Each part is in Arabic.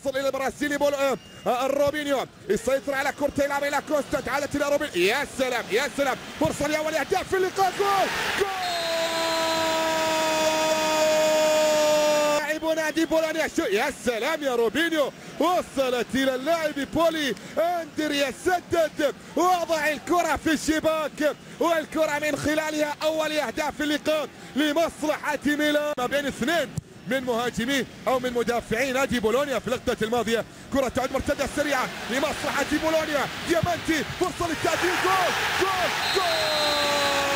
تصل الى البرازيلي روبينيو يسيطر على كورته، يلعب الى كوستا، تعادلت الى روبينيو. يا سلام يا سلام، فرصه لاول اهداف في اللقاء. جول لاعب نادي بولونيا. يا سلام يا روبينيو، وصلت الى اللاعب بولي اندريا، سدد وضع الكره في الشباك، والكره من خلالها اول اهداف في اللقاء لمصلحه ميلان. ما بين اثنين من مهاجمين او من مدافعين نادي بولونيا في اللقطه الماضيه. كره تعود مرتده سريعه لمصلحه بولونيا. ديامانتي، فرصه للتعديل. جول جول جول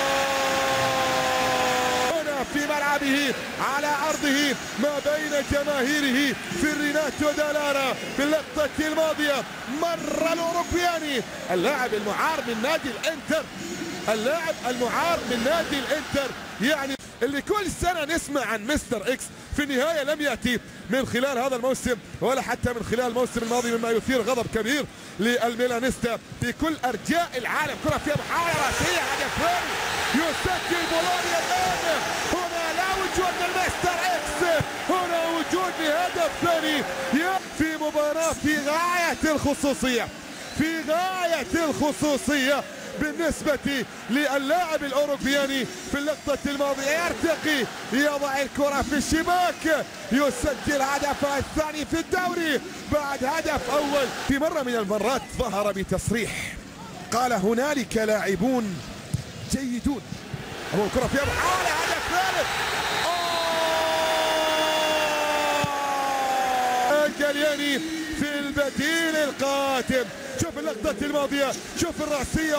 هنا في ملعبه على ارضه ما بين جماهيره في الريناتو دالارا. في اللقطه الماضيه مر الاوروبياني، اللاعب المعار من نادي الانتر، اللاعب المعار من نادي الانتر، يعني اللي كل سنة نسمع عن مستر اكس، في النهاية لم يأتي من خلال هذا الموسم ولا حتى من خلال الموسم الماضي، مما يثير غضب كبير للميلانيستا في كل أرجاء العالم. كرة فيها محاولة رأسية، هدفين يسجل بولونيا الآن. هنا لا وجود للمستر اكس، هنا وجود لهدف ثاني في مباراة في غاية الخصوصية، في غاية الخصوصية بالنسبة للاعب الأوروبياني. في اللقطة الماضية يرتقي، يضع الكرة في الشباك، يسجل هدفه الثاني في الدوري بعد هدف أول. في مرة من المرات ظهر بتصريح قال هنالك لاعبون جيدون. هو الكرة فيها محاولة، هدف ثالث. جالياني في البديل القادم. شوف اللقطة الماضية، شوف الرأسية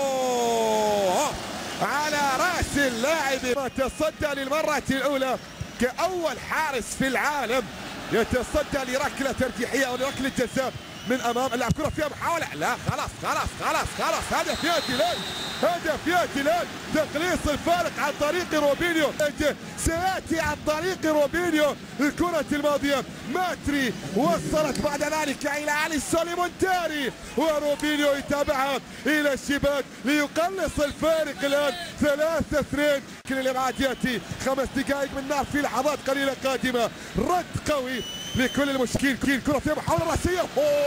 على رأس اللاعب. يتصدى للمرة الأولى كأول حارس في العالم، يتصدى لركلة ترجيحية أو لركلة جزاء من أمام اللاعب. كرة فيها محاولة، لا خلاص خلاص خلاص خلاص، هدف يأتي الآن، هدف يأتي الآن. تقليص الفارق عن طريق روبينيو، سيأتي عن طريق روبينيو. الكرة الماضية ماتري وصلت بعد ذلك إلى أليسون مونتاري، وروبينيو يتابعها إلى الشباك ليقلص الفارق الآن 3-2. كل الإبعاد يأتي 5 دقائق من نار في لحظات قليلة قادمة. رد قوي لكل المشكين. كرة فيها محاولة رأسية،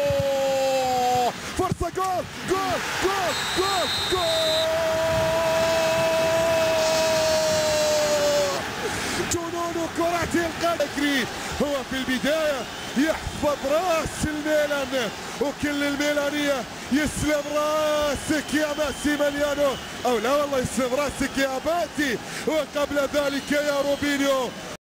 فرصة. جول جول جول جول جول جنون كرة القدم. هو في البداية يحفظ راس الميلان، وكل الميلانية يسلم راسك يا ماسيميليانو، او لا والله يسلم راسك يا باتي، وقبل ذلك يا روبينيو.